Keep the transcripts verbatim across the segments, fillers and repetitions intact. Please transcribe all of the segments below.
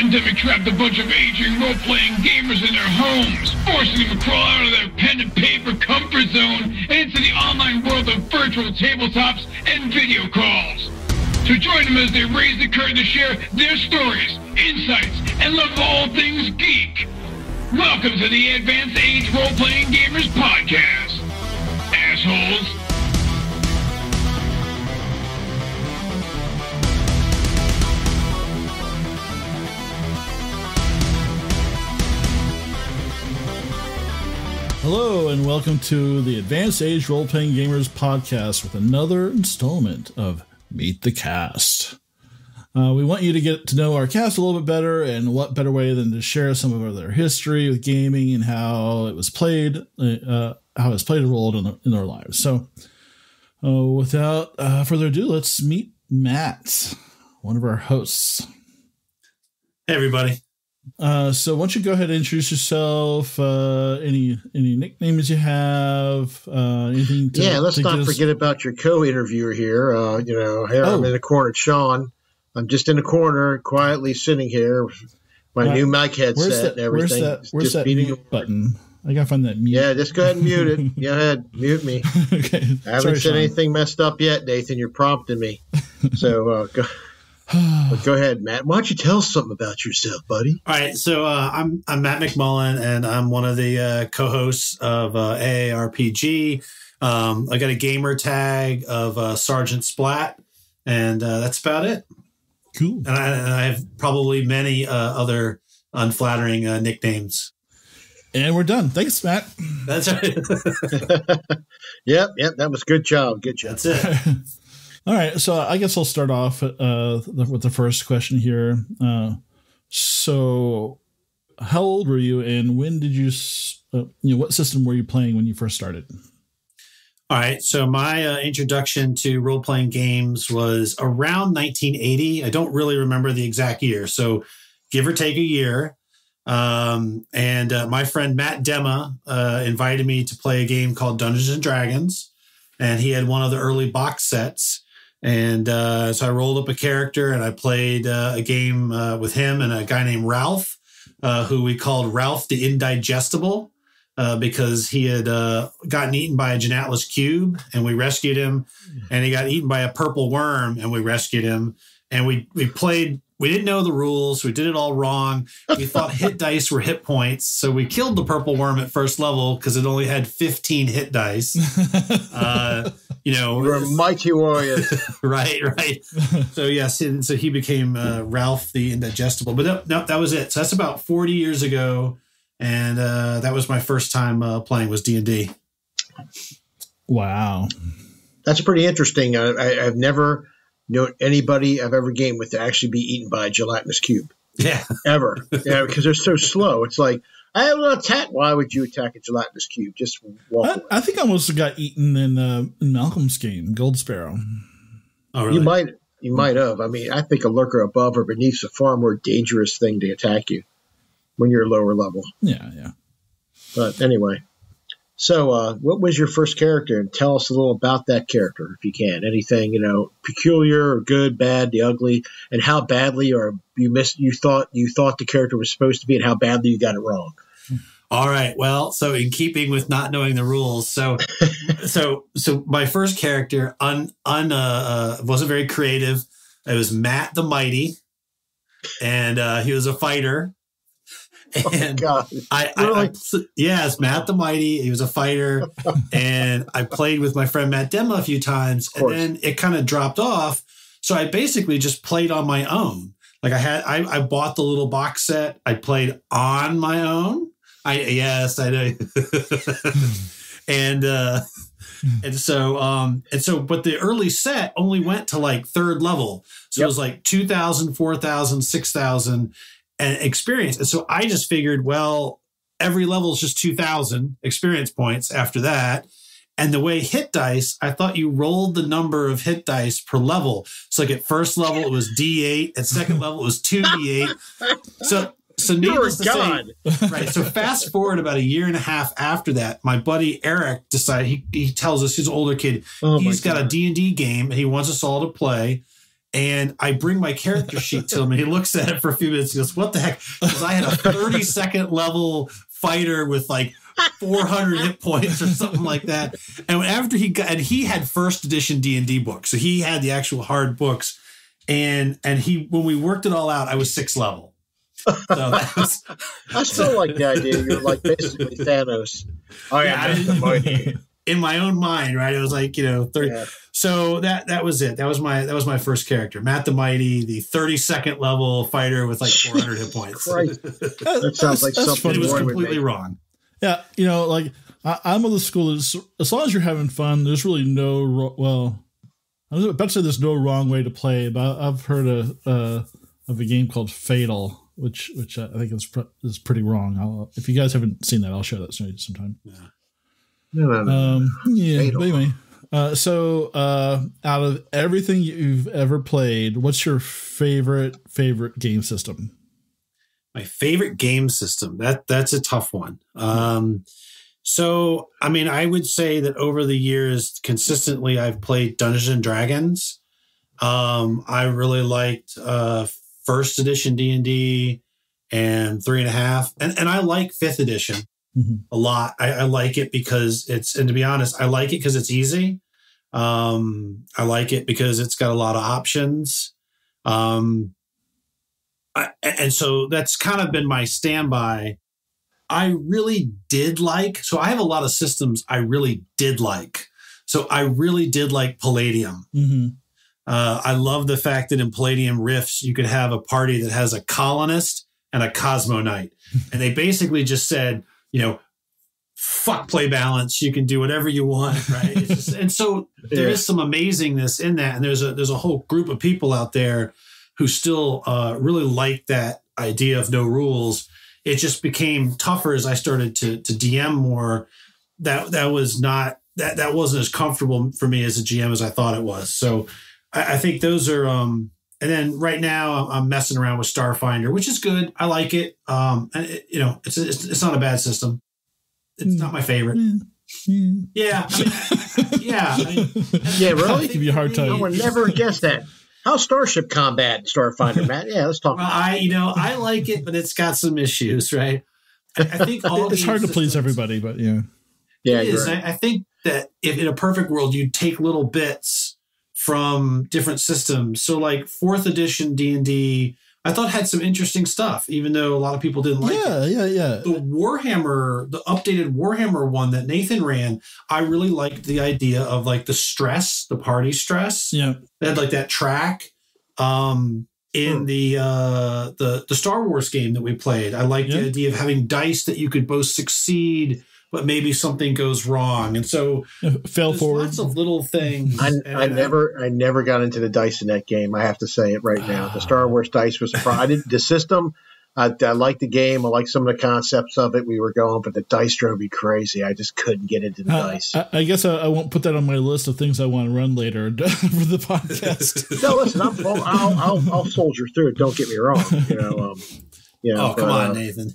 pandemic trapped a bunch of aging role-playing gamers in their homes, forcing them to crawl out of their pen and paper comfort zone and into the online world of virtual tabletops and video calls. So join them as they raise the curtain to share their stories, insights, and love of all things geek. Welcome to the Advanced Age Role-Playing Gamers Podcast, assholes. Hello and welcome to the Advanced Age Role-Playing Gamers Podcast with another installment of Meet the Cast. Uh, we want you to get to know our cast a little bit better, and what better way than to share some of their history with gaming and how it was played, uh, how it's played a role in, in their lives. So uh, without uh, further ado, let's meet Matt, one of our hosts. Hey, everybody. Uh, so why don't you go ahead and introduce yourself, uh, any, any nicknames you have, uh, anything to, Yeah, let's to not us- forget about your co-interviewer here. Uh, you know, here Oh. I'm in the corner, Sean. I'm just in the corner, quietly sitting here with my Uh, new mic headset Where's that, and everything. where's that, where's Just that beating- mute button? I gotta find that mute. Yeah, just go ahead and mute it. Go ahead, mute me. Okay. I haven't Sorry, said Sean. anything messed up yet, Nathan. You're prompting me. So uh, go, but go ahead, Matt. Why don't you tell us something about yourself, buddy? All right, so uh, I'm I'm Matt McMullen, and I'm one of the uh, co-hosts of uh, A A R P G. Um, I got a gamer tag of uh, Sergeant Splat, and uh, that's about it. Cool. And I, and I have probably many uh, other unflattering uh, nicknames. And we're done. Thanks, Matt. That's right. Yep, yep. That was good job. Good job. That's it. All right. So I guess I'll start off uh, with the first question here. Uh, so how old were you, and when did you, s- uh, you know, what system were you playing when you first started? All right, so my uh, introduction to role-playing games was around nineteen eighty. I don't really remember the exact year, so give or take a year. Um, and uh, my friend Matt Dema uh, invited me to play a game called Dungeons and Dragons, and he had one of the early box sets. And uh, so I rolled up a character, and I played uh, a game uh, with him and a guy named Ralph, uh, who we called Ralph the Indigestible. Uh, because he had uh, gotten eaten by a Genatlas cube, and we rescued him, and he got eaten by a purple worm, and we rescued him, and we we played. We didn't know the rules. We did it all wrong. We thought hit dice were hit points, so we killed the purple worm at first level because it only had fifteen hit dice. Uh, you know, You're a mighty warrior. right, right. So yes, and so he became uh, Ralph the Indigestible. But no, no, that was it. So that's about forty years ago. And uh, that was my first time uh, playing was D and D. Wow. That's pretty interesting. I, I, I've never known anybody I've ever gamed with to actually be eaten by a gelatinous cube. Yeah. Ever. Yeah, because they're so slow. It's like, I have an attack. Why would you attack a gelatinous cube? Just walk I, away. I think I almost got eaten in, uh, in Malcolm's game, Gold Sparrow. Oh, really? You might you might have. I mean, I think a lurker above or beneath is a far more dangerous thing to attack you when you're lower level. Yeah, yeah. But anyway, so uh, what was your first character? And tell us a little about that character, if you can. Anything, you know, peculiar or good, bad, the ugly, and how badly or you missed you thought you thought the character was supposed to be, and how badly you got it wrong. All right. Well, so in keeping with not knowing the rules, so so so my first character un un uh, uh, wasn't very creative. It was Matt the Mighty, and uh, he was a fighter. And Oh, God. I, I, Really? I yes, Matt the Mighty. He was a fighter, and I played with my friend Matt Dema a few times, and course. then it kind of dropped off. So I basically just played on my own. Like I had, I, I bought the little box set. I played on my own. I yes, I know. and uh, and so um and so, but the early set only went to like third level, so Yep. it was like two thousand, four thousand, six thousand. And experience. And so I just figured, well, every level is just two thousand experience points after that. And the way hit dice, I thought you rolled the number of hit dice per level. So like at first level, it was D eight. At second level, it was two D eight. So, so needless to God. say, right. So fast forward about a year and a half after that, my buddy Eric decided, he, he tells us, he's an older kid, Oh, my he's got a God. D and D game and he wants us all to play. And I bring my character sheet to him, and he looks at it for a few minutes. He goes, "What the heck?" Because I had a thirty second level fighter with like four hundred hit points or something like that. And after he got, and he had first edition D and D books, so he had the actual hard books. And and he, when we worked it all out, I was sixth level. So that was, I still like the idea. You're like basically Thanos. Oh yeah, yeah, the mighty. In my own mind, right? It was like, you know, thirty. Yeah. So that that was it. That was my that was my first character, Matt the Mighty, the thirty-second level fighter with like four hundred hit points. Right. That sounds like something. It was completely wrong. Yeah, you know, like I, I'm of the school that as long as you're having fun, there's really no ro- well. I was about to say there's no wrong way to play, but I've heard a, uh, of a game called Fatal, which which I think is pr- is pretty wrong. I'll, if you guys haven't seen that, I'll share that sometime. Yeah. No, no, no. Um, yeah, Fatal. But anyway, uh, so uh, out of everything you've ever played, what's your favorite favorite game system? My favorite game system, that that's a tough one. Um, so, I mean, I would say that over the years, consistently, I've played Dungeons and Dragons. Um, I really liked uh, first edition D and D and three and a half, and and I like fifth edition. Mm-hmm. A lot. I, I like it because it's, and to be honest, I like it because it's easy. Um, I like it because it's got a lot of options. Um, I, and so that's kind of been my standby. I really did like, so I have a lot of systems I really did like. So I really did like Palladium. Mm-hmm. Uh, I love the fact that in Palladium Rifts, you could have a party that has a colonist and a Cosmo Knight. And they basically just said, you know, fuck play balance. You can do whatever you want, right? It's just, and so there is some amazingness in that, and there's a there's a whole group of people out there who still uh, really like that idea of no rules. It just became tougher as I started to to D M more. That that was not that that wasn't as comfortable for me as a G M as I thought it was. So I, I think those are. Um, And then right now I'm messing around with Starfinder, which is good. I like it. Um, and it, you know, it's, it's it's not a bad system. It's not my favorite. Yeah, I mean, yeah, I mean, yeah. Really, give you a hard time. I would never guess that. How's Starship Combat in Starfinder, Matt? Yeah, let's talk. Well, I you know I like it, but it's got some issues, right? I, I think all it's hard to please everybody, but yeah, yeah, it is. Right. I, I think that if in a perfect world you'd take little bits from different systems. So like fourth edition D and D, I thought had some interesting stuff, even though a lot of people didn't like yeah, it. Yeah, yeah, yeah. The Warhammer, the updated Warhammer one that Nathan ran, I really liked the idea of like the stress, the party stress. Yeah. They had like that track. Um, in hmm. the uh the the Star Wars game that we played, I liked yeah. the idea of having dice that you could both succeed, but maybe something goes wrong, and so fell forward. Lots of little things. I, and, I never, I never got into the dice in that game. I have to say it right now. The Star Wars dice was. I did the system. I, I liked the game. I liked some of the concepts of it. We were going, but the dice drove me crazy. I just couldn't get into the uh, dice. I, I guess I, I won't put that on my list of things I want to run later for the podcast. No, listen, I'm, I'll, I'll, I'll soldier through it. Don't get me wrong. You know. Um, you know oh, come but, on, uh, Nathan.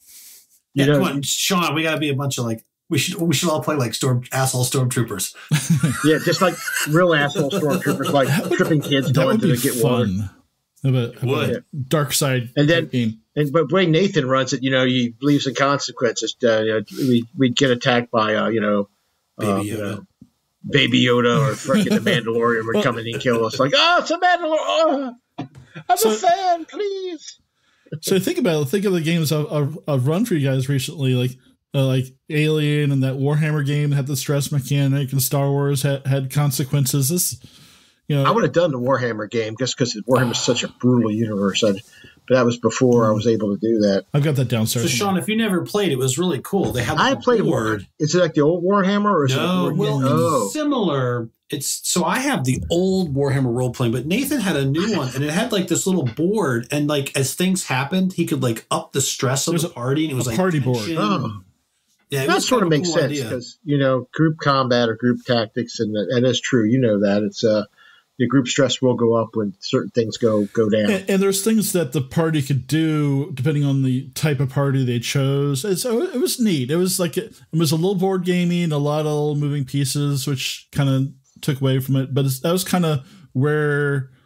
You yeah, know, come on, Sean. We got to be a bunch of like. We should we should all play like storm asshole stormtroopers. Yeah, just like real asshole stormtroopers, like tripping kids going to the get fun. It would dark side and then game. And but the way Nathan runs it, you know, he believes in consequences. Uh, you know, we we'd get attacked by uh, you know, Baby uh, Yoda. you know, Baby Yoda or freaking the Mandalorian would come in and kill us. Like, oh, it's a Mandalorian. Oh, I'm so, a fan, please. So think about it. Think of the games I've, I've, I've run for you guys recently, like. Uh, like Alien and that Warhammer game had the stress mechanic, and Star Wars had, had consequences. This, you know, I would have done the Warhammer game just because Warhammer is such a brutal universe. I'd, but that was before I was able to do that. I've got that downstairs. So, Sean, if you never played, it was really cool. They had. Like I played board. War. Is it like the old Warhammer, or is no? it Well, oh. it's similar. It's so I have the old Warhammer role playing, but Nathan had a new one, and it had like this little board, and like as things happened, he could like up the stress of There's the party, and it was a like party tension. board. Oh. Yeah, that sort of makes cool sense because you know group combat or group tactics, and and that's true. You know that it's uh the group stress will go up when certain things go go down. And, and there's things that the party could do depending on the type of party they chose. And so it was neat. It was like it, it was a little board gamey and a lot of little moving pieces, which kind of took away from it. But it's, that was kind of where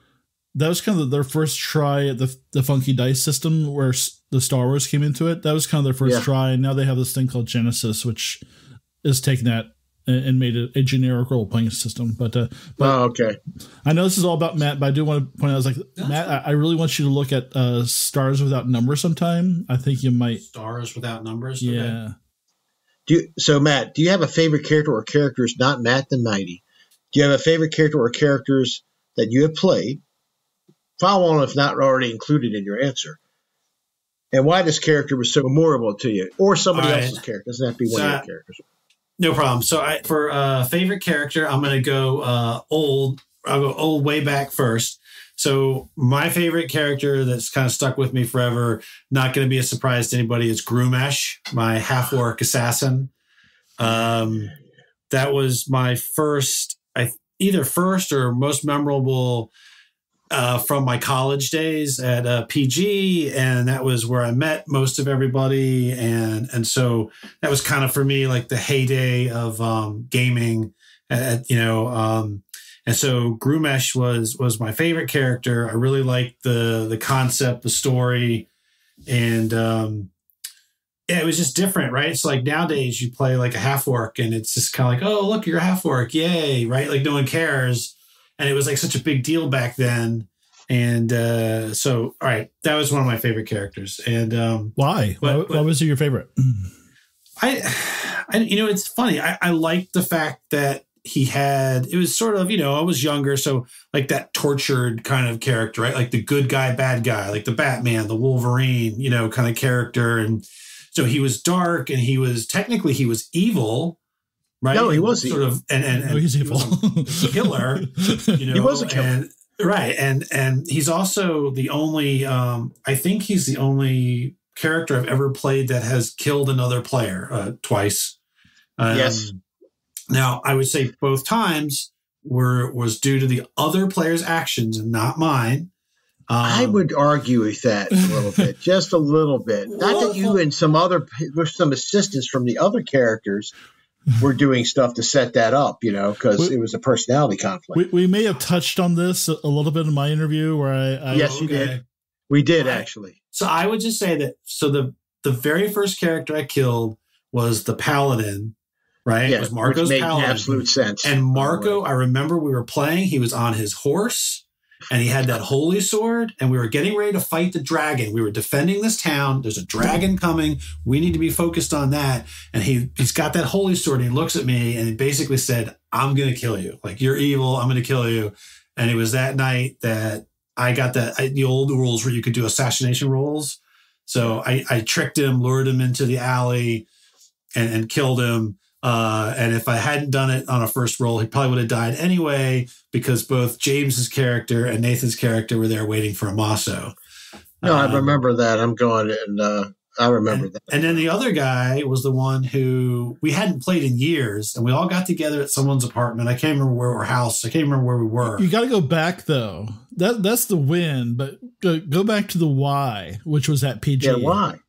that was kind of their first try at the the funky dice system where s- the Star Wars came into it. That was kind of their first Yeah. try, and now they have this thing called Genesis, which is taking that and, and made it a generic role playing system. But, uh, but Oh, okay. I know this is all about Matt, but I do want to point out, I was like, Matt, I, I really want you to look at uh, Stars Without Numbers sometime. I think you might. Stars Without Numbers. Yeah. Okay. Do you, so, Matt, do you have a favorite character or characters, not Matt the Mighty? Do you have a favorite character or characters that you have played? Follow on if not already included in your answer. And why this character was so memorable to you, or somebody All right. else's character. Doesn't have to be one So of I- your characters. No problem. So I, for uh, favorite character, I'm going to go uh, old. I'll go old way back first. So my favorite character that's kind of stuck with me forever, not going to be a surprise to anybody, is Groomesh, my half-orc assassin. Um, that was my first, I either first or most memorable uh, from my college days at uh, P G, and that was where I met most of everybody, and and so that was kind of for me like the heyday of um, gaming, at, you know. Um, and so Groomesh was was my favorite character. I really liked the the concept, the story, and um, yeah, it was just different, right? It's like nowadays you play like a half orc, and it's just kind of like, oh, look, you're a half orc, yay, right? Like no one cares. And it was like such a big deal back then. And uh, so, all right, that was one of my favorite characters. And um, Why? But- why, but- why was it your favorite? I, I, you know, it's funny. I, I liked the fact that he had, it was sort of, you know, I was younger. So like that tortured kind of character, right? Like the good guy, bad guy, like the Batman, the Wolverine, you know, kind of character. And so he was dark and he was, technically he was evil. Right. No, he was sort evil. of, and and, and Oh, he's he evil. was a killer. You know, He was a killer. and, right, and and he's also the only. Um, I think he's the only character I've ever played that has killed another player uh, twice. Um, Yes. Now, I would say both times were was due to the other player's actions and not mine. Um, I would argue with that a little bit, just a little bit. Not that you and some other, with some assistance from the other characters, were doing stuff to set that up, you know, because We- it was a personality conflict. we, we may have touched on this a, a little bit in my interview where I, I Yes, you okay. did. We did, Right. actually. So I would just say that. So the the very first character I killed was the Paladin, right? It Yeah, was Marco's which made Paladin. absolute sense. And Marco, I remember we were playing. He was on his horse, and he had that holy sword. And we were getting ready to fight the dragon. We were defending this town. There's a dragon coming. We need to be focused on that. And he he's got that holy sword. And he looks at me, and he basically said, "I'm going to kill you. Like you're evil. I'm going to kill you." And it was that night that I got that the old rules where you could do assassination rolls. So I, I tricked him, lured him into the alley, and, and killed him. Uh, and if I hadn't done it on a first roll, he probably would have died anyway, because both James's character and Nathan's character were there waiting for Amaso. No, I Um, remember that. I'm going, and uh, I remember and, that. and then the other guy was the one who we hadn't played in years, and we all got together at someone's apartment. I can't remember where our house. I can't remember where we were. You got to go back though. That that's the win, but go, go back to the Y, which was at P G. Yeah, why?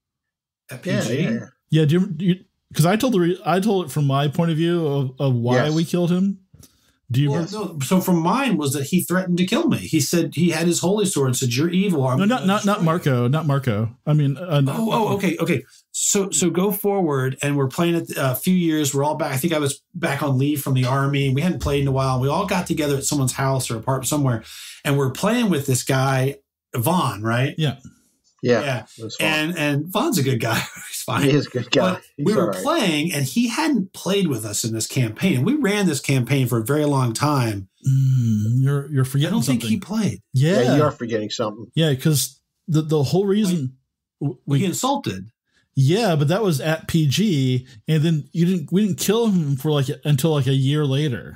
At Yeah, P G. yeah, yeah. Yeah, do you? Do you because I told the re- I told it from my point of view of, of why Yes. we killed him. Do you? Well, remember? no, so from mine was that he threatened to kill me. He said he had his holy sword and said, "You're evil." I'm No, not gonna not not destroy you." Marco, not Marco. I mean, uh, Oh, oh, okay, okay. So, so go forward, and we're playing it a few years. We're all back. I think I was back on leave from the army. We hadn't played in a while. We all got together at someone's house or apartment somewhere, and we're playing with this guy, Vaughn, right? Yeah. Yeah, Yeah. it was fun. And and Vaughn's a good guy. He's fine. He is a good guy. But He's we were all right. playing, and he hadn't played with us in this campaign. And we ran this campaign for a very long time. Mm, you're you're I forgetting don't something. think he played. yeah, Yeah, you are forgetting something. yeah, because the the whole reason We we insulted. yeah, but that was at P G, and then you didn't we didn't kill him for like until like a year later.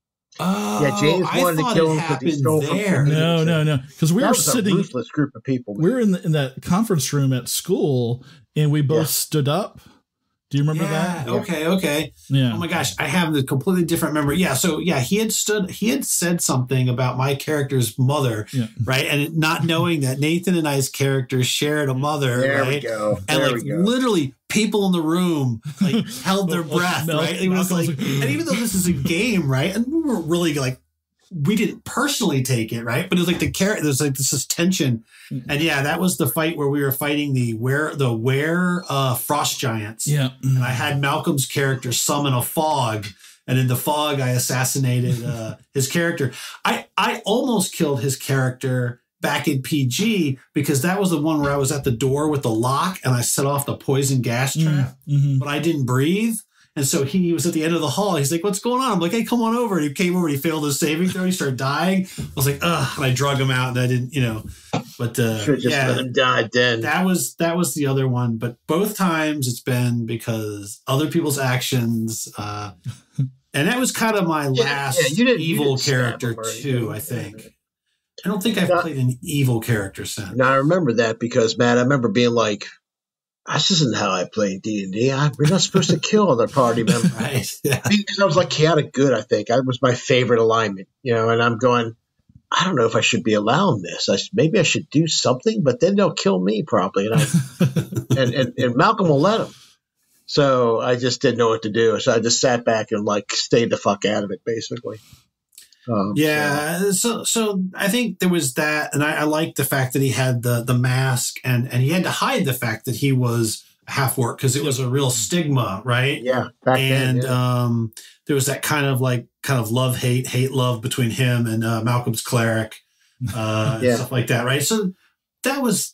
Oh, Yeah, James I wanted to thought kill it him 'cause he happened stole from there. somebody. No, no, no, because we that were was sitting. a ruthless group of people. We were in the, in that conference room at school, and we both Yeah. stood up. Do you remember Yeah, that? okay, okay. Yeah. Oh my gosh, I have the completely different memory. Yeah, so yeah, he had stood, he had said something about my character's mother, Yeah. right? And not knowing that Nathan and I's characters shared a mother, There right? we go. And There like we go. literally people in the room like held their Well, breath, Mal- right? It was Malcolm's like, like, and even though this is a game, right? And we were really like we didn't personally take it, right? But it was like the character, there's like this, this tension. And yeah, that was the fight where we were fighting the where the where uh, frost giants. Yeah. And I had Malcolm's character summon a fog. And in the fog, I assassinated uh, his character. I, I almost killed his character back in P G because that was the one where I was at the door with the lock and I set off the poison gas trap, mm-hmm. but I didn't breathe. And so he was at the end of the hall. He's like, what's going on? I'm like, hey, come on over. And he came over and he failed his saving throw. He started dying. I was like, ugh. And I drug him out and I didn't, you know, but uh, Should just yeah, let him die then. that was, that was the other one. But both times it's been because other people's actions. Uh, and that was kind of my Yeah, last yeah, you didn't- you evil didn't stab character him or anything. too, I think. I don't think I've Now- played an evil character since. Now I remember that because, Matt, I remember being like, this isn't how I play D and D. We're not supposed to kill other party members. Right. Yeah. Because I was like chaotic good, I think. That was my favorite alignment, you know, and I'm going, I don't know if I should be allowing this. I, maybe I should do something, but then they'll kill me probably. And, I, and, and, and Malcolm will let them. So I just didn't know what to do. So I just sat back and like stayed the fuck out of it, basically. Um, Yeah, so so I think there was that, and I, I liked the fact that he had the the mask, and and he had to hide the fact that he was half orc because it was a real stigma, right? So, yeah. Back and then, yeah. um, there was that kind of like kind of love hate hate love between him and uh, Malcolm's cleric, uh, Yeah. and stuff like that, right? So that was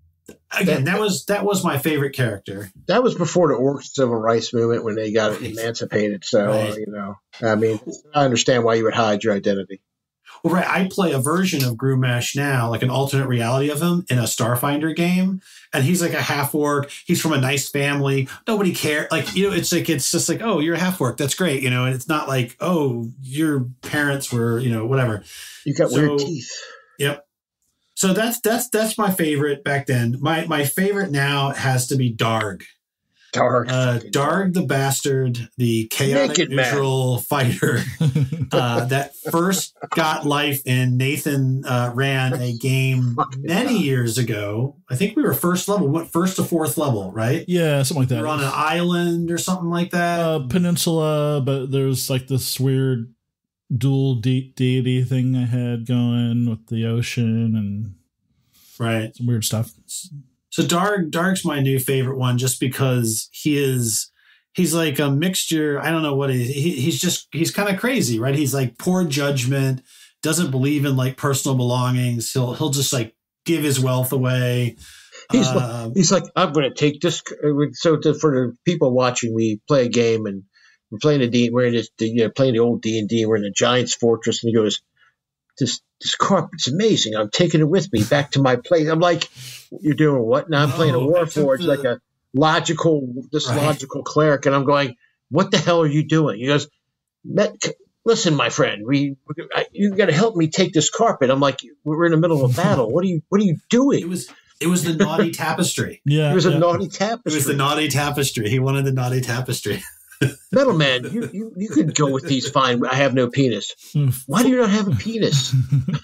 again that was that was my favorite character. That was before the orc civil rights movement when they got Right. emancipated. So, Right. you know, I mean, I understand why you would hide your identity. Well, right. I play a version of Grumesh now, like an alternate reality of him in a Starfinder game. And he's like a half orc. He's from a nice family. Nobody cares. Like, you know, it's like, it's just like, oh, you're a half orc. That's great. You know, and it's not like, oh, your parents were, you know, whatever. You got So- weird teeth. Yep. So that's, that's, that's my favorite back then. My, my favorite now has to be Darg. Dark. Uh, Darg the Bastard, the chaotic Naked man. neutral fighter uh, that first got life in Nathan uh, ran a game many years ago. I think we were first level, we went first to fourth level, right? Yeah, something like We that. were on an island or something like that. uh, peninsula, but there's like this weird dual de- deity thing I had going with the ocean and right. some weird stuff. So Darg, Darg's my new favorite one just because he is, he's like a mixture. I don't know what he is. He, he's just, he's kind of crazy, right? He's like poor judgment, doesn't believe in like personal belongings. He'll, he'll just like give his wealth away. He's, Uh, like, he's like, I'm going to take this. So to, for the people watching, we play a game and we're playing a D. We're in this, you know, playing the old D and D. We're in a giant's fortress, and he goes, "This this carpet's amazing. I'm taking it with me back to my place." I'm like, "You're doing what?" Now I'm playing a Oh, I took Warforged, the- like a logical, this Right. logical cleric, and I'm going, "What the hell are you doing?" He goes, "Met- "Listen, my friend, we I, you got to help me take this carpet." I'm like, "We're in the middle of a battle. What are you What are you doing?" it was, it was the naughty tapestry. Yeah, It was a yeah. naughty It tapestry. was the naughty tapestry. He wanted the naughty tapestry. Metal Man, you, you, you could go with these fine. I have no penis. Why do you not have a penis?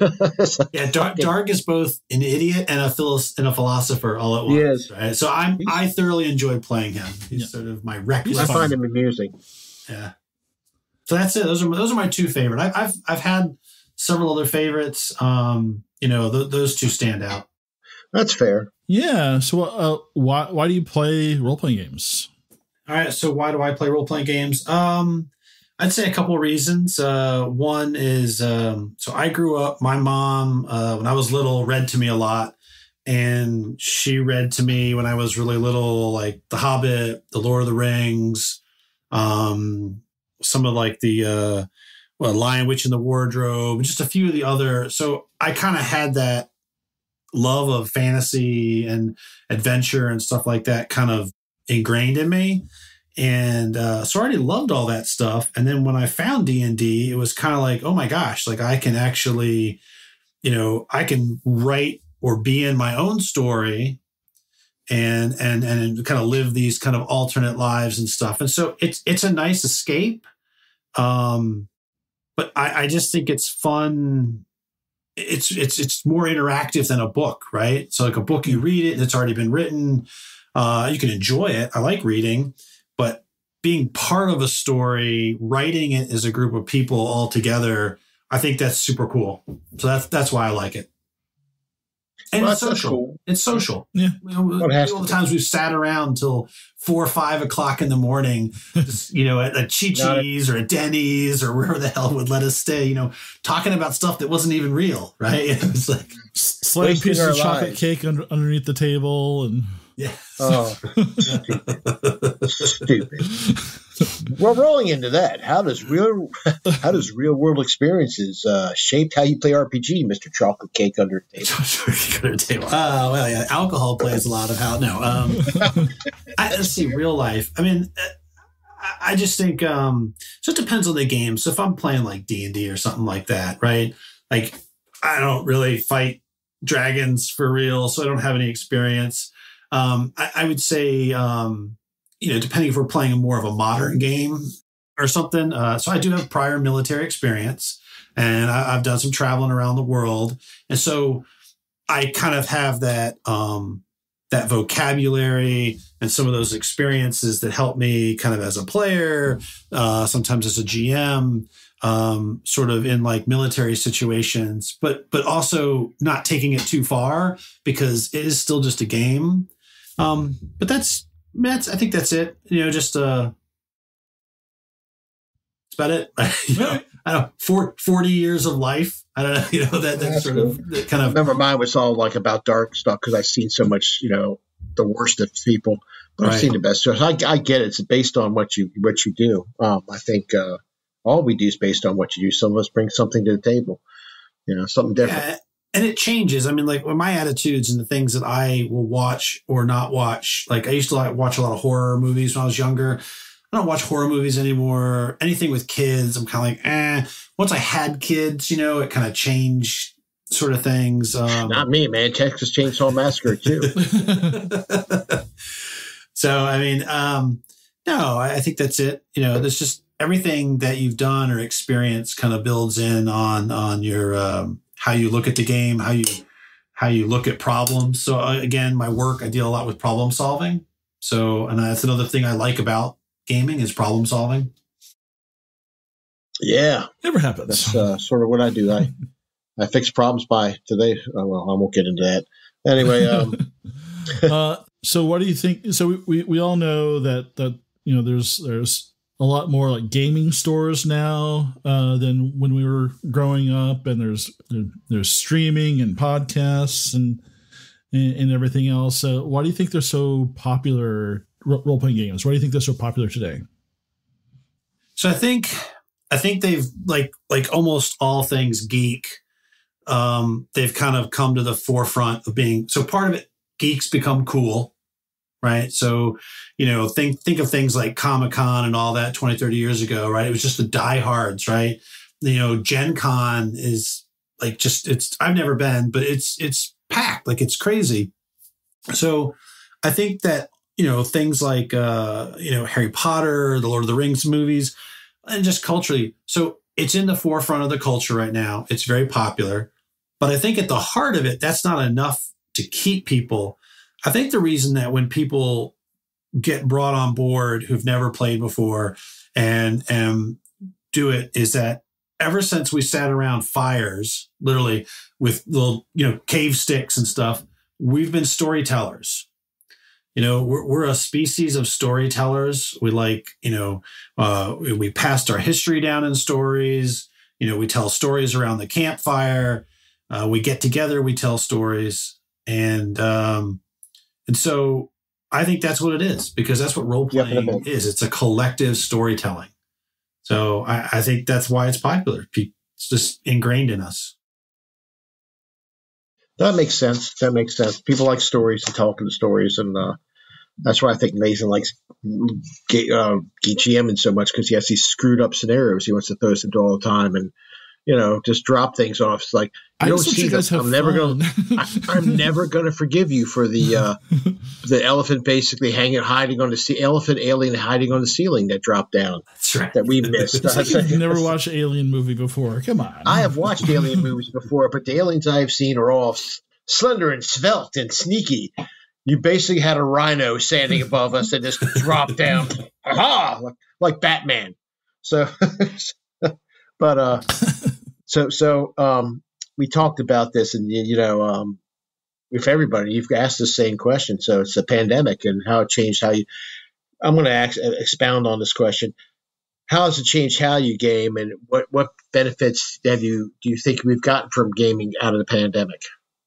Yeah, Dar- Darg is both an idiot and a philos- and a philosopher all at once. Yes. Right. So I'm I thoroughly enjoy playing him. He's Yeah. sort of my I reckless. fun. find him amusing. Yeah. So that's it. Those are those are my two favorite. I, I've I've had several other favorites. Um, you know, th- those two stand out. That's fair. Yeah. So, uh, why why do you play role playing games? All right. So why do I play role playing games? Um, I'd say a couple of reasons. Uh, one is um, so I grew up. My mom, uh, when I was little, read to me a lot, and she read to me when I was really little, like The Hobbit, The Lord of the Rings, um, some of like the uh, well, Lion, Witch, and the Wardrobe, just a few of the other. So I kind of had that love of fantasy and adventure and stuff like that kind of ingrained in me. And uh, so I already loved all that stuff. And then when I found D and D, it was kind of like, oh my gosh, like I can actually, you know, I can write or be in my own story and and and kind of live these kind of alternate lives and stuff. And so it's it's a nice escape. Um, but I, I just think it's fun. It's it's it's more interactive than a book, right? So like a book, you read it and it's already been written. Uh, you can enjoy it. I like reading, but being part of a story, writing it as a group of people all together I think that's super cool. So that's that's why I like it. And Well, it's that's- that's social. cool. It's social. Yeah. You know, Well, it has all to the be. times we've sat around till four or five o'clock in the morning, just, you know, at a Chi-Chi's or a Denny's or wherever the hell would let us stay, you know, talking about stuff that wasn't even real, right? It's like, S- Sliding Wasting pieces our of chocolate lives. cake under, underneath the table, and yeah. Oh, stupid. Well, rolling into that, how does real how does real world experiences uh, shape how you play R P G, Mister Chocolate Cake Under the Table? Uh, well, yeah, alcohol plays a lot of how. No, um, I, let's see, real life. I mean, uh, I, I just think um, so. It depends on the game. So if I'm playing like D and D or something like that, right? Like I don't really fight dragons for real, so I don't have any experience. Um, I, I would say, um, you know, depending if we're playing a more of a modern game or something. Uh, so I do have prior military experience, and I, I've done some traveling around the world, and so I kind of have that um, that vocabulary and some of those experiences that help me kind of as a player, uh, sometimes as a G M, um, sort of in like military situations, but but also not taking it too far because it is still just a game. Um, but that's that's I think that's it. You know, just uh, that's about it. you know, I don't know, four, forty years of life. I don't know. You know that that That's sort cool. of that kind I of. remember mine was all like about dark stuff because I've seen so much, you know, the worst of people. But I've Right. seen the best. So I, I get it. It's based on what you what you do. Um, I think uh, all we do is based on what you do. Some of us bring something to the table, you know, something different. Yeah, and it changes. I mean, like when my attitudes and the things that I will watch or not watch. Like I used to like watch a lot of horror movies when I was younger. I don't watch horror movies anymore. Anything with kids, I'm kind of like, eh. Once I had kids, you know, it kind of changed sort of things. Um, Not me, man. Texas Chainsaw Massacre too. so, I mean, um, no, I, I think that's it. You know, there's just everything that you've done or experienced kind of builds in on on your um, how you look at the game, how you how you look at problems. So uh, again, my work, I deal a lot with problem solving. So, and that's another thing I like about gaming is problem solving. Yeah, never happens. that's uh, sort of what I do. I I fix problems by today. Oh, well, I won't get into that. Anyway, um, uh, so what do you think? So we, we, we all know that, that, you know, there's, there's a lot more like gaming stores now, uh, than when we were growing up, and there's, there, there's streaming and podcasts and, and, and everything else. So why do you think they're so popular, role playing games? Why do you think they're so popular today? So I think, I think they've like, like almost all things geek, um, they've kind of come to the forefront of being, so part of it, geeks become cool, right? So, you know, think, think of things like Comic-Con and all that twenty, thirty years ago, right? It was just the diehards, right? You know, Gen Con is like just, it's, I've never been, but it's, it's packed, like it's crazy. So I think that, you know, things like, uh, you know, Harry Potter, the Lord of the Rings movies, and just culturally. So it's in the forefront of the culture right now. It's very popular. But I think at the heart of it, that's not enough to keep people. I think the reason that when people get brought on board who've never played before and, and do it is that ever since we sat around fires, literally with little, you know, cave sticks and stuff, we've been storytellers. You know, we're, we're a species of storytellers. We like, you know, uh, we, we passed our history down in stories. You know, we tell stories around the campfire. Uh, we get together, we tell stories. And, um, and so I think that's what it is, because that's what role playing Yep. is. It's a collective storytelling. So I, I think that's why it's popular. It's just ingrained in us. That makes sense. That makes sense. People like stories and talking to stories, and uh, that's why I think Mason likes G- uh, GMing so much, because he has these screwed up scenarios he wants to throw us into all the time, and you know, just drop things off. It's like, you I don't just want see you guys that. have I'm never fun. gonna. I, I'm never gonna forgive you for the uh, the elephant basically hanging, hiding on the ce- elephant alien hiding on the ceiling that dropped down That's right. that we missed. It's like you've never watched an Alien movie before. Come on. I have watched alien movies before, but the aliens I have seen are all s- slender and svelte and sneaky. You basically had a rhino standing above us and just dropped down, aha, like, like Batman. So, but uh, So, so um, we talked about this, and you know, um, with everybody, you've asked the same question. So it's the pandemic and how it changed how you. I'm going to ask, expound on this question. How has it changed how you game, and what what benefits have you do you think we've gotten from gaming out of the pandemic?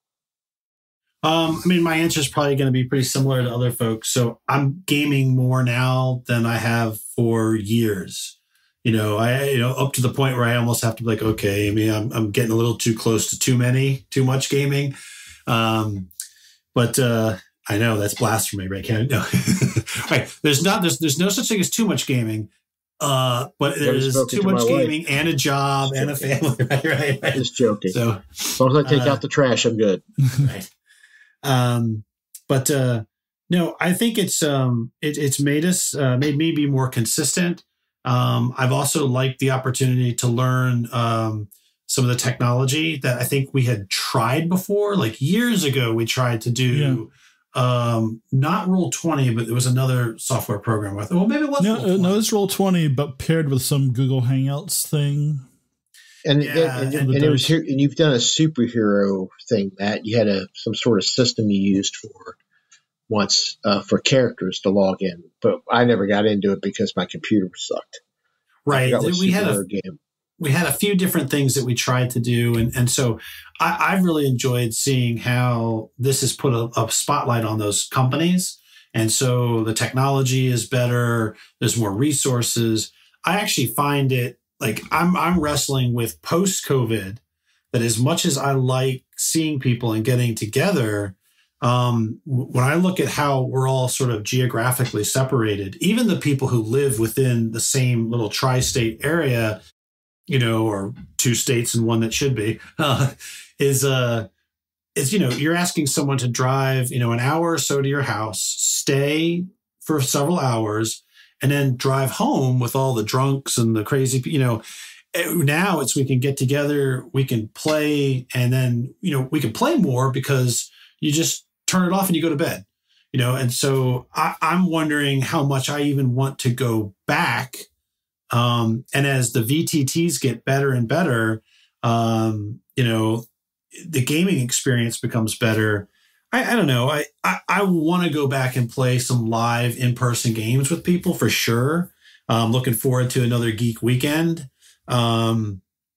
Um, I mean, my answer is probably going to be pretty similar to other folks. So I'm gaming more now than I have for years. You know, I you know up to the point where I almost have to be like, okay, I mean, I'm I'm getting a little too close to too many, too much gaming. Um, but uh, I know that's blasphemy, right? Can't no. Right? There's not there's there's no such thing as too much gaming. Uh, but there is too much gaming and a job and a family. Right, right, right. Just joking. So as long as I take uh, out the trash, I'm good. Right. Um, but uh, no, I think it's um, it, it's made us uh, made me be more consistent. Um, I've also liked the opportunity to learn um, some of the technology that I think we had tried before. Like years ago, we tried to do yeah. um, not Roll twenty, but there was another software program with. Well, maybe it was no, Roll twenty. No, it's Roll twenty, but paired with some Google Hangouts thing. And, yeah, and, and, and, and it was here, and you've done a superhero thing, Matt. You had a some sort of system you used for once uh, for characters to log in, but I never got into it because my computer sucked. Right, we had a game. We had a few different things that we tried to do, and and so I, I've really enjoyed seeing how this has put a, a spotlight on those companies, and so the technology is better. There's more resources. I actually find it. Like I'm, I'm wrestling with post-COVID that as much as I like seeing people and getting together, um, when I look at how we're all sort of geographically separated, even the people who live within the same little tri-state area, you know, or two states and one that should be, uh, is, uh, is, you know, you're asking someone to drive, you know, an hour or so to your house, stay for several hours, and then drive home with all the drunks and the crazy, you know, now it's, we can get together, we can play, and then, you know, we can play more because you just turn it off and you go to bed, you know? And so I, I'm wondering how much I even want to go back. Um, and as the V T Ts get better and better, um, you know, the gaming experience becomes better. I, I don't know. I, I, I want to go back and play some live in-person games with people for sure. I'm looking forward to another Geek Weekend. Um,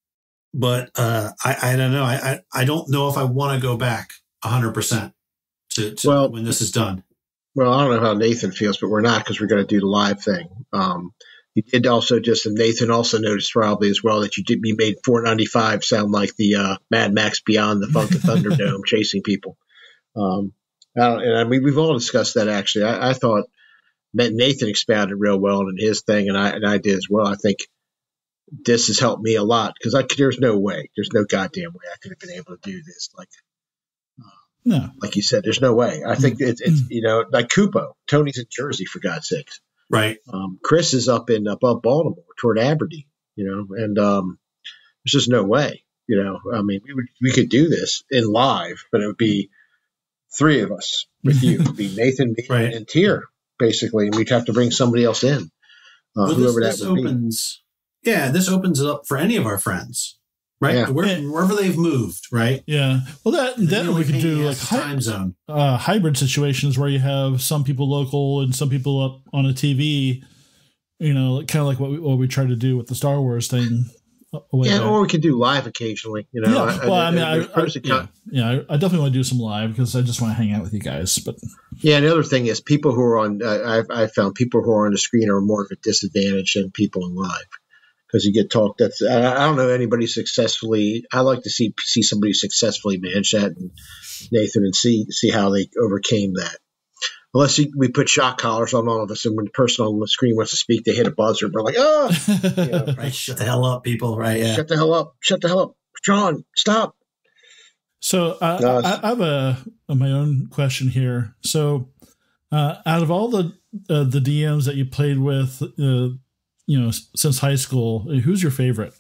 but uh, I, I don't know. I, I, I don't know if I want to go back one hundred percent to, to well, when this is done. Well, I don't know how Nathan feels, but we're not because we're going to do the live thing. Um, you did also just, and Nathan also noticed probably as well that you did you made four ninety-five sound like the uh, Mad Max Beyond the Funk of Thunderdome chasing people. Um, I don't, and I mean, we've all discussed that actually. I, I thought Nathan expounded real well in his thing, and I and I did as well. I think this has helped me a lot because I there's no way, there's no goddamn way I could have been able to do this. Like, uh, no, like you said, there's no way. I think it's, it's you know, like Kupo, Tony's in Jersey for God's sakes, right? Um, Chris is up in above Baltimore toward Aberdeen, you know, and um, there's just no way, you know. I mean, we would we could do this in live, but it would be three of us with you. It would be Nathan, me, right. and Tier, basically, and we'd have to bring somebody else in, uh, well, whoever this, that would this opens, be. Yeah, this opens it up for any of our friends, right? Yeah. Where, wherever they've moved, right? Yeah. Well, that then we could do like time zone uh, hybrid situations where you have some people local and some people up on a T V. You know, kind of like what we, what we tried to do with the Star Wars thing. Yeah, back. Or we could do live occasionally. You know, yeah. I, well, I, I mean, I, I, I, yeah, yeah, I definitely want to do some live because I just want to hang out with you guys. But yeah, and the other thing is, people who are on, uh, I've I found people who are on the screen are more of a disadvantage than people in live because you get talked. That's I, I don't know anybody successfully. I like to see see somebody successfully manage that, and Nathan, and see see how they overcame that. Unless you, we put shock collars on all of us, and when the person on the screen wants to speak, they hit a buzzer. We're like, oh, you know, right, shut the hell up, people! Right? Yeah, shut the hell up! Shut the hell up, John! Stop. So uh, uh, I, I have a, a my own question here. So, uh, out of all the uh, the D Ms that you played with, uh, you know, since high school, who's your favorite?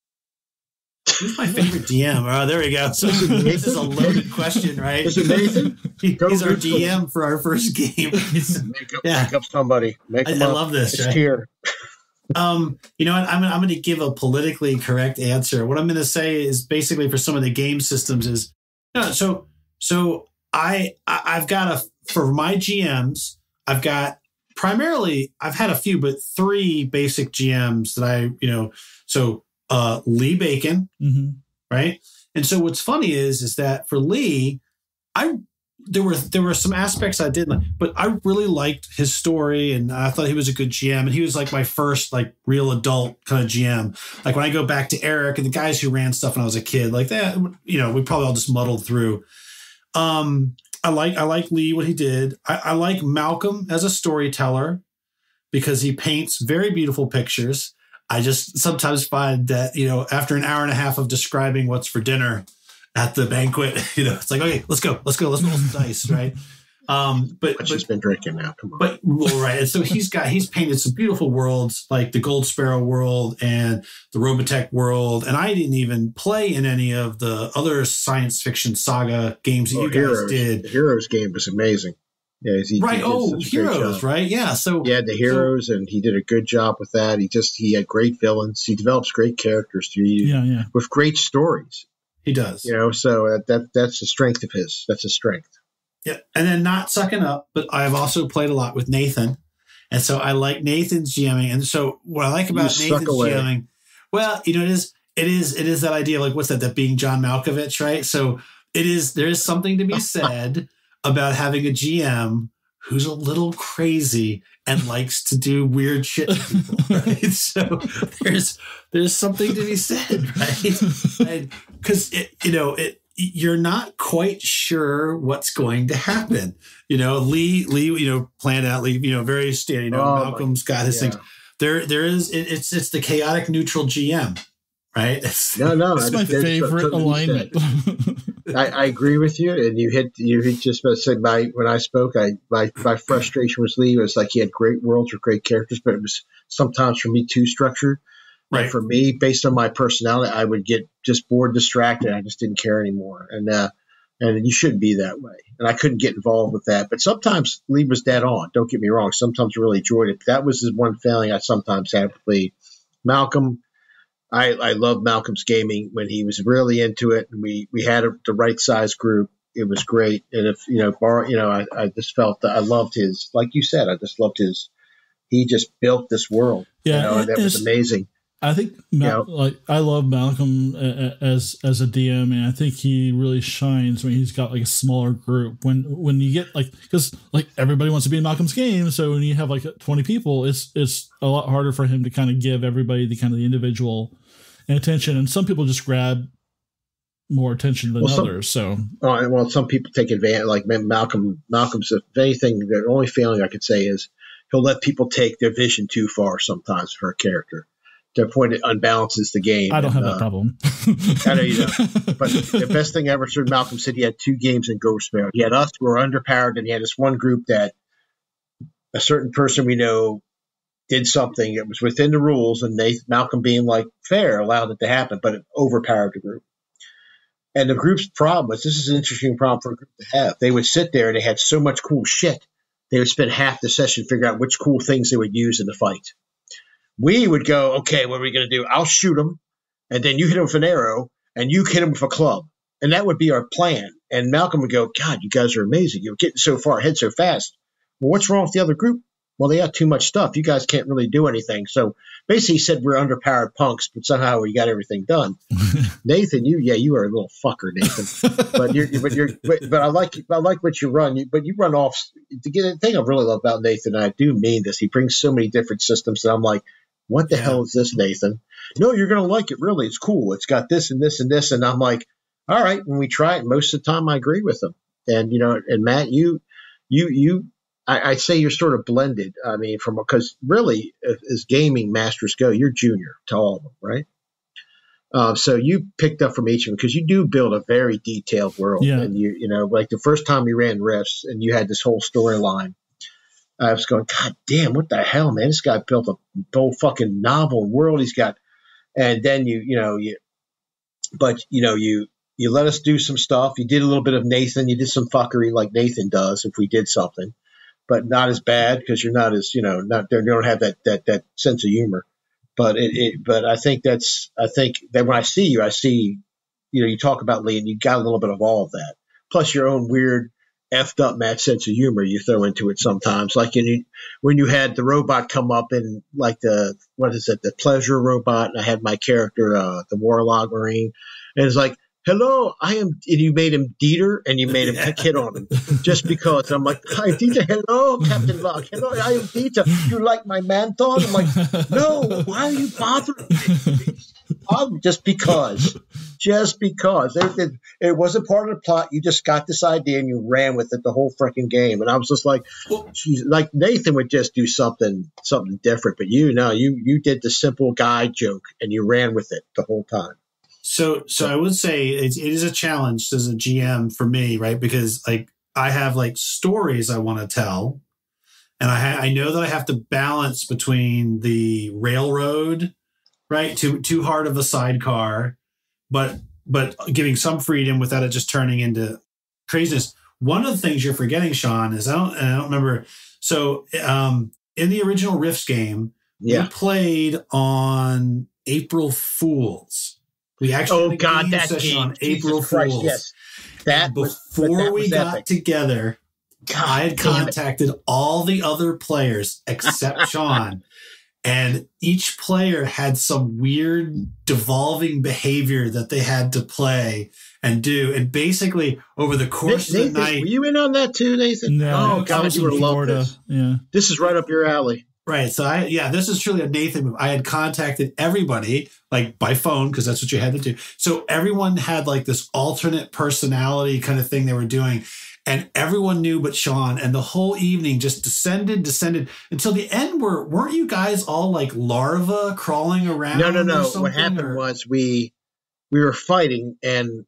Who's my favorite D M? Oh, there we go. So this is a loaded question, right? Is it Nathan? He, he's our D M for our first game. Make up, yeah. make up somebody. Make I, I love this. It's right? Here. Um, you know what? I'm, I'm going to give a politically correct answer. What I'm going to say is basically for some of the game systems is, no, so, so I, I, I've got a, for my G Ms, I've got primarily, I've had a few, but three basic G Ms that I, you know, so, uh, Lee Bacon, mm-hmm. right? And so what's funny is, is that for Lee, I, There were there were some aspects I didn't like, but I really liked his story, and I thought he was a good G M. And he was like my first like real adult kind of G M. Like when I go back to Eric and the guys who ran stuff when I was a kid, like that, you know, we probably all just muddled through. Um, I like I like Lee what he did. I, I like Malcolm as a storyteller because he paints very beautiful pictures. I just sometimes find that, you know, after an hour and a half of describing what's for dinner at the banquet, you know, it's like, okay, let's go, let's go, let's roll some dice, right? Um, but but she's been drinking now. Come on. But well, right, and so he's got he's painted some beautiful worlds, like the Gold Sparrow world and the Robotech world, and I didn't even play in any of the other science fiction saga games that oh, you guys Heroes. did. The Heroes game was amazing. Yeah, he, right. He oh, Heroes, right? Yeah. So yeah, the Heroes, so, and he did a good job with that. He just he had great villains. He develops great characters through you, yeah, yeah, with great stories. He does. You know, so that, that that's the strength of his. That's a strength. Yeah. And then not sucking up, but I've also played a lot with Nathan. And so I like Nathan's GMing. And so what I like about You Nathan's GMing, well, you know, it is, it is, it is that idea of like, what's that, that being John Malkovich, right? So it is, there is something to be said about having a G M who's a little crazy and likes to do weird shit to people, right? So there's, there's something to be said, right? Because it, you know, it, you're not quite sure what's going to happen. You know, Lee, Lee, you know, planned out, Lee, you know, very steady. You know, oh, Malcolm's got his yeah. things. There, there is. It, it's it's the chaotic neutral G M, right? It's, no, no, it's my favorite alignment. I, I agree with you, and you hit you hit just about to say my when I spoke, I my my frustration with Lee was like he had great worlds with great characters, but it was sometimes for me too structured. Right. And for me, based on my personality, I would get just bored, distracted. I just didn't care anymore. And uh, and you shouldn't be that way. And I couldn't get involved with that. But sometimes Lee was dead on. Don't get me wrong. Sometimes I really enjoyed it. That was the one failing I sometimes had with Lee. Malcolm, I, I love Malcolm's gaming when he was really into it. And we, we had a, the right size group. It was great. And if, you know, bar, you know, I, I just felt that I loved his, like you said, I just loved his, he just built this world. Yeah. You know, and that was amazing. I think Mal- yeah. like I love Malcolm as as a D M, and I think he really shines when he's got like a smaller group. When when you get like because like everybody wants to be in Malcolm's game, so when you have like twenty people, it's it's a lot harder for him to kind of give everybody the kind of the individual attention. And some people just grab more attention than well, others. Some, so uh, well, some people take advantage. Like Malcolm, Malcolm's if anything. The only failing I could say is he'll let people take their vision too far sometimes for a character. To the point it unbalances the game. I don't and, have uh, that problem. I know you don't. But the best thing ever, Sir Malcolm said he had two games in Gold Sparrow. He had us who were underpowered, and he had this one group that a certain person we know did something that was within the rules, and they Malcolm being like fair allowed it to happen, but it overpowered the group. And the group's problem was this is an interesting problem for a group to have. They would sit there and they had so much cool shit. They would spend half the session figuring out which cool things they would use in the fight. We would go, okay, what are we going to do? I'll shoot him, and then you hit him with an arrow, and you hit him with a club. And that would be our plan. And Malcolm would go, God, you guys are amazing. You're getting so far ahead so fast. Well, what's wrong with the other group? Well, they got too much stuff. You guys can't really do anything. So basically he said we're underpowered punks, but somehow we got everything done. Nathan, you, yeah, you are a little fucker, Nathan. but you're, but you're, but, but I like, I like what you run. You, but you run off. To get the thing I really love about Nathan, and I do mean this, he brings so many different systems that I'm like, what the yeah. hell is this, Nathan? No, you're going to like it. Really, it's cool. It's got this and this and this. And I'm like, all right. When we try it, most of the time I agree with them. And, you know, and Matt, you, you, you, I, I say you're sort of blended. I mean, from because really, as gaming masters go, you're junior to all of them, right? Uh, so you picked up from each of them because you do build a very detailed world. Yeah. And you, you know, like the first time you ran Rifts and you had this whole storyline. I was going, God damn, what the hell, man? This guy built a whole fucking novel world he's got. And then you, you know, you, but, you know, you, you let us do some stuff. You did a little bit of Nathan. You did some fuckery like Nathan does if we did something, but not as bad because you're not as, you know, not, you don't have that, that, that sense of humor. but it, it, but I think that's, I think that when I see you, I see, you know, you talk about Lee, and you got a little bit of all of that, plus your own weird, effed up mad sense of humor you throw into it sometimes. Like in, when you had the robot come up in like the, what is it, the pleasure robot, and I had my character, uh, the Warlog Marine, and it's like, hello, I am, and you made him Dieter, and you made him yeah. hit on him just because. I'm like, hi, Dieter, hello, Captain Locke, hello, I am Dieter. You like my Manthon? I'm like, no, why are you bothering me? Oh, just because. Just because. It, it, it wasn't part of the plot. You just got this idea and you ran with it the whole freaking game. And I was just like, geez, like Nathan would just do something something different. But you, no, you you did the simple guy joke and you ran with it the whole time. So, so I would say it, it is a challenge as a G M for me, right? Because like I have like stories I want to tell, and I ha- I know that I have to balance between the railroad, right, too too hard of a sidecar, but but giving some freedom without it just turning into craziness. One of the things you're forgetting, Sean, is I don't I don't remember. So, um, in the original Rifts game, yeah. we played on April Fools. We actually oh had a God, game that session game. on Jesus April Christ, Fools. Yes. That and was, before that we was got epic. together, God, I had contacted all the other players except Sean, and each player had some weird devolving behavior that they had to play and do. And basically, over the course Nathan, of the night, were you in on that too, Nathan? No, oh God, you were love this. Yeah, this is right up your alley. Right. So I, yeah, this is truly a Nathan move. I had contacted everybody like by phone because that's what you had to do. So everyone had like this alternate personality kind of thing they were doing, and everyone knew but Sean. And the whole evening just descended, descended until the end. Where weren't you guys all like larvae crawling around? No, no, no. What happened or? was we we were fighting, and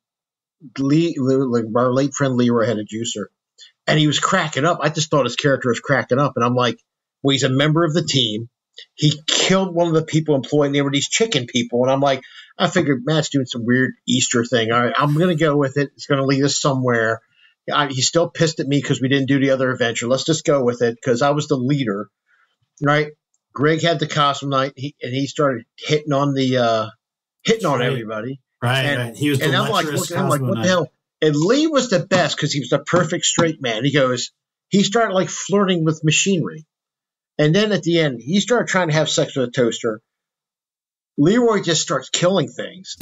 Lee, like our late friend Leroy, had a juicer, and he was cracking up. I just thought his character was cracking up, and I'm like, well, he's a member of the team. He killed one of the people employed, and they were these chicken people. And I'm like, I figured Matt's doing some weird Easter thing. All right, I'm going to go with it. It's going to lead us somewhere. I, he's still pissed at me because we didn't do the other adventure. Let's just go with it because I was the leader, right? Greg had the costume night, he, and he started hitting on the uh, hitting on right. everybody. Right, and, right. He was the and I'm like, looking, I'm like, what night. the hell? And Lee was the best because he was the perfect straight man. He goes, he started like flirting with machinery. And then at the end, he started trying to have sex with a toaster. Leroy just starts killing things.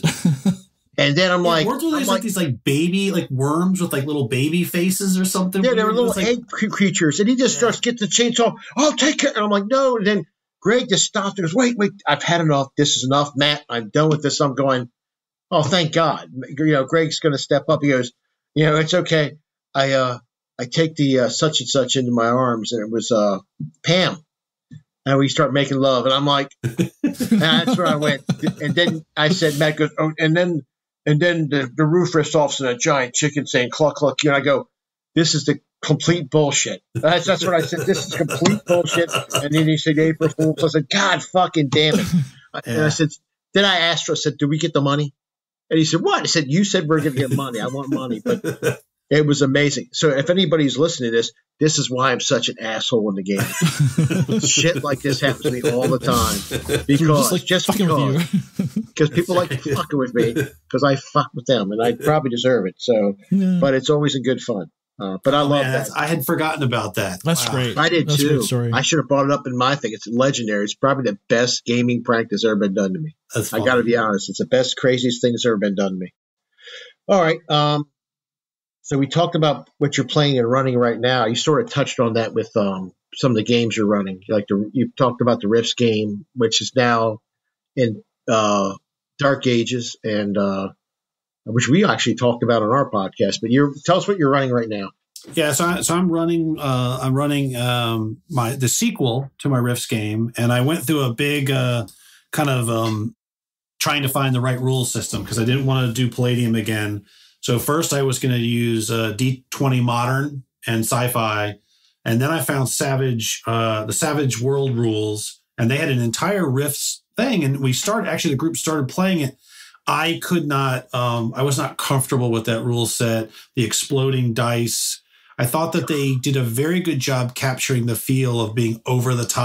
And then I'm yeah, like, weren't there I'm like, like these like baby, like worms with like little baby faces or something? Yeah, they were little like, egg creatures. And he just yeah. starts getting the chainsaw. Oh, take it. And I'm like, no. And then Greg just stopped and goes, wait, wait, I've had enough. This is enough, Matt. I'm done with this. I'm going, oh, thank God. You know, Greg's going to step up. He goes, you know, it's okay. I, uh, I take the uh, such and such into my arms, and it was uh, Pam. And we start making love, and I'm like, and that's where I went. And then I said, Matt goes, oh, and then and then the, the roof rips off, and a giant chicken saying cluck cluck. And I go, this is the complete bullshit. That's that's what I said. This is complete bullshit. And then he said April Fool's. I said, God fucking damn it. Yeah. And I said, then I asked her, I said, do we get the money? And he said, what? I said, you said we're going to get money. I want money, but. It was amazing. So if anybody's listening to this, this is why I'm such an asshole in the game. Shit like this happens to me all the time. Because, just, like just because. Because people like fucking with me because I fuck with them, and I probably deserve it. So, yeah. But it's always a good fun. Uh, but I oh, love man, that. I had forgotten about that. That's wow. great. I did that's too. Story. I should have brought it up in my thing. It's legendary. It's probably the best gaming prank that's ever been done to me. That's I got to be honest. It's the best, craziest thing that's ever been done to me. All right. Um, So we talked about what you're playing and running right now. You sort of touched on that with um, some of the games you're running. Like the, you talked about the Rifts game, which is now in uh, Dark Ages, and uh, which we actually talked about on our podcast. But you tell us what you're running right now. Yeah, so I, so I'm running. Uh, I'm running um, my the sequel to my Rifts game, and I went through a big uh, kind of um, trying to find the right rule system because I didn't want to do Palladium again. So first I was going to use uh, D twenty Modern and Sci-Fi, and then I found Savage, uh, the Savage World rules, and they had an entire Rifts thing, and we started, actually the group started playing it. I could not, um, I was not comfortable with that rule set, the exploding dice. I thought that they did a very good job capturing the feel of being over the top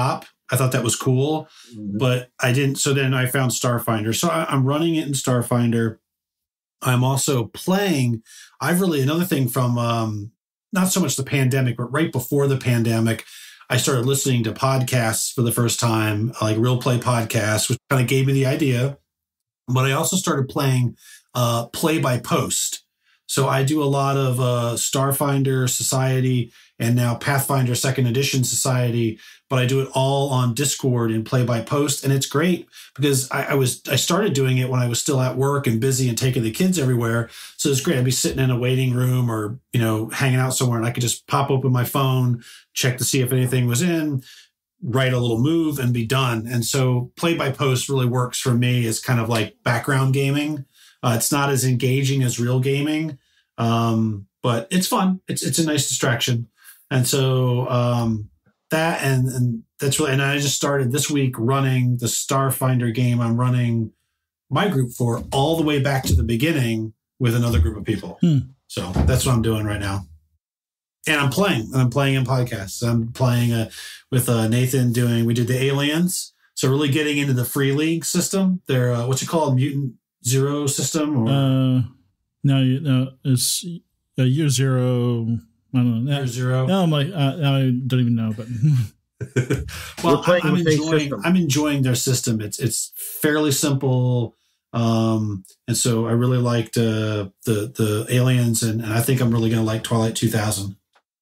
I thought that was cool, mm-hmm. but I didn't. So then I found Starfinder. So I, I'm running it in Starfinder. I'm also playing. I've really, another thing from um, not so much the pandemic, but right before the pandemic, I started listening to podcasts for the first time, like Real Play podcasts, which kind of gave me the idea. But I also started playing uh, Play by Post. So I do a lot of uh, Starfinder Society and now Pathfinder Second Edition Society, but I do it all on Discord and Play by Post, and it's great because I, I was I started doing it when I was still at work and busy and taking the kids everywhere. So it's great. I'd be sitting in a waiting room or you know hanging out somewhere, and I could just pop open my phone, check to see if anything was in, write a little move, and be done. And so Play by Post really works for me as kind of like background gaming. Uh, it's not as engaging as real gaming, um, but it's fun. It's it's a nice distraction. And so um, that and and that's really, and I just started this week running the Starfinder game. I'm running my group for all the way back to the beginning with another group of people. Hmm. So that's what I'm doing right now. And I'm playing, and I'm playing in podcasts. I'm playing uh, with uh, Nathan doing, we did the Aliens. So really getting into the Free League system. They're, uh, what's it called? Mutant Zero system? Or? Uh, no, no, it's uh, Year Zero. I don't know. Year Zero. No, I'm like, uh, I don't even know, but. Well, I'm, I'm enjoying, I'm enjoying their system. It's, it's fairly simple. Um, and so I really liked uh, the, the Aliens, and, and I think I'm really going to like Twilight two thousand.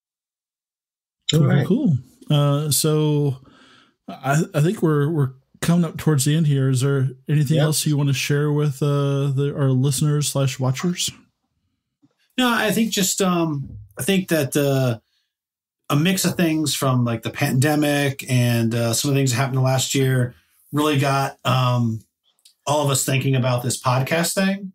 Cool, right. cool. Uh, so I, I think we're we're coming up towards the end here. Is there anything yep. else you want to share with uh, the, our listeners slash watchers? No, I think just um, I think that uh, a mix of things from like the pandemic and uh, some of the things that happened last year really got um, all of us thinking about this podcast thing.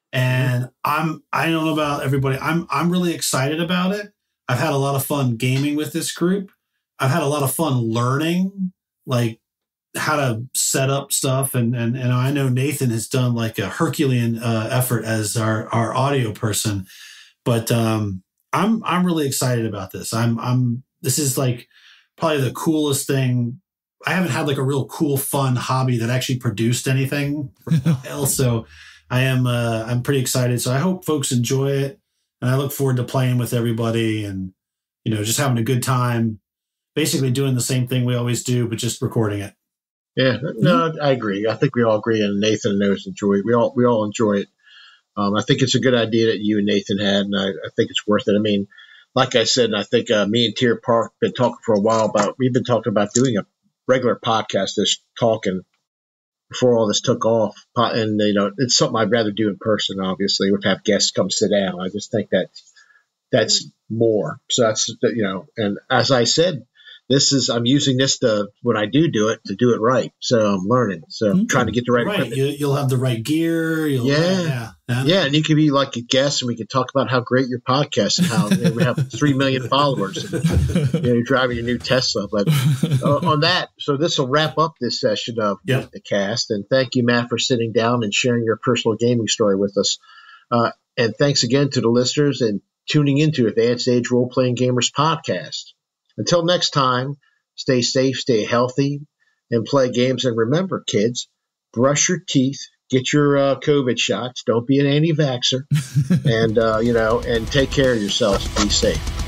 And I'm I don't know about everybody. I'm I'm really excited about it. I've had a lot of fun gaming with this group. I've had a lot of fun learning, like how to set up stuff. And, and, and I know Nathan has done like a Herculean uh, effort as our, our audio person, but um, I'm, I'm really excited about this. I'm, I'm, this is like probably the coolest thing. I haven't had like a real cool, fun hobby that actually produced anything for a while. So I am, uh, I'm pretty excited. So I hope folks enjoy it. And I look forward to playing with everybody and, you know, just having a good time, basically doing the same thing we always do, but just recording it. Yeah, no, I agree. I think we all agree, and Nathan knows enjoy it. We all we all enjoy it. Um, I think it's a good idea that you and Nathan had, and I, I think it's worth it. I mean, like I said, and I think uh, me and Tier Park been talking for a while about, we've been talking about doing a regular podcast, just talking before all this took off. And, you know, it's something I'd rather do in person, obviously, would have guests come sit down. I just think that that's more. So that's, you know, and as I said, this is, I'm using this to, when I do do it, to do it right. So I'm learning. So I'm mm-hmm. trying to get the right, right. You, you'll have the right gear. You'll, yeah. Uh, yeah. yeah. Yeah. And you can be like a guest, and we can talk about how great your podcast and how you know, we have three million followers. And, you know, you're driving your new Tesla. But uh, on that, so this will wrap up this session of yep. the cast. And thank you, Matt, for sitting down and sharing your personal gaming story with us. Uh, and thanks again to the listeners and tuning into Advanced Age Role Playing Gamers podcast. Until next time, stay safe, stay healthy, and play games. And remember, kids, brush your teeth, get your uh, COVID shots. Don't be an anti-vaxxer, and uh, you know, and take care of yourselves. Be safe.